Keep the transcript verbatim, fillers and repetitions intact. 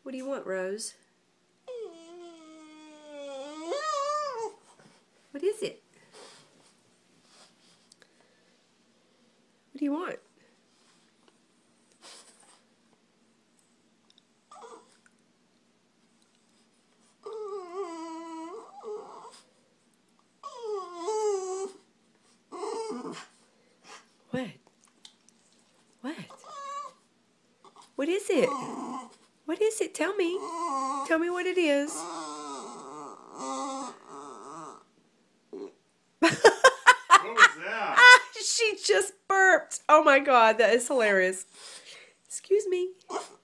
What do you want, Rose? What is it? What do you want? What? What? What is it? What is it? Tell me. Tell me what it is. What was that? Ah, she just burped. Oh my God, that is hilarious. Excuse me.